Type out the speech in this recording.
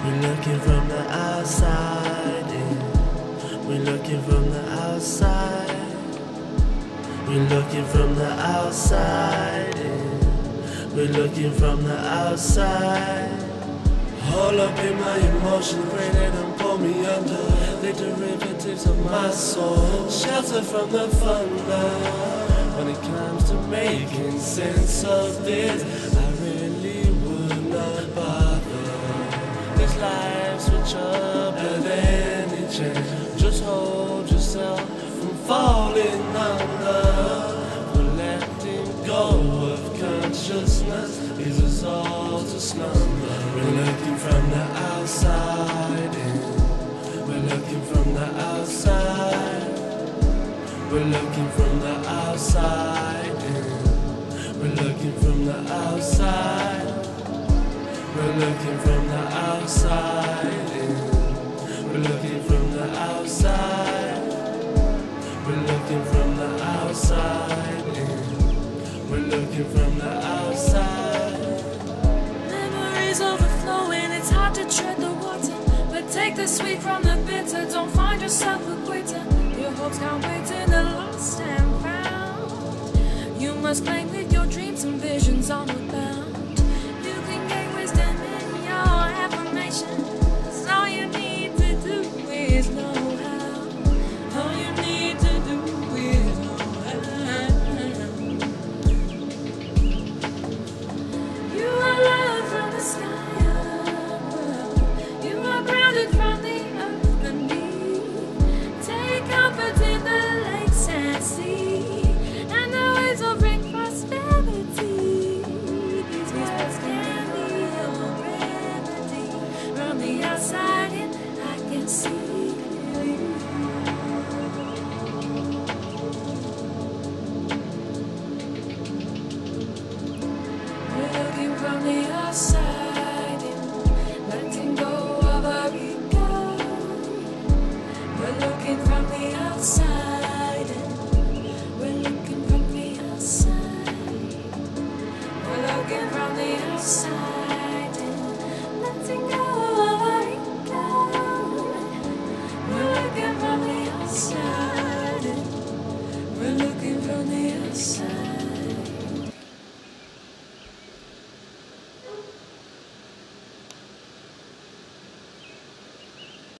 We're looking from the outside in. We're looking from the outside. We're looking from the outside in. We're looking from the outside. All up in my emotions, greater than pull me under. The derivatives of my soul, shelter from the thunder. When it comes to making sense of this, I really would not bother. This life's with trouble at any chance. Just hold yourself from falling under. For letting go of consciousness is us all to slumber. We're looking from the outside in. We're looking from the outside. We're looking from the outside in. We're looking from the outside. We're looking from the outside in. We're looking from the outside. We're looking from the outside in. We're looking from the outside. Memories overflowing, it's hard to tread the water. But take the sweet from the bitter, don't find yourself a quitter. Your hopes can't wait in the lost and found. You must claim with your dreams and visions onward bound. You can gain wisdom in your affirmation. Cause all you need to do is know how. All you need to do is know how. You are love from the sky above. You are grounded from the earth beneath. Take comfort in the lakes and sea, and the waves will bring prosperity. These words can be your remedy. From the outside in, I can see.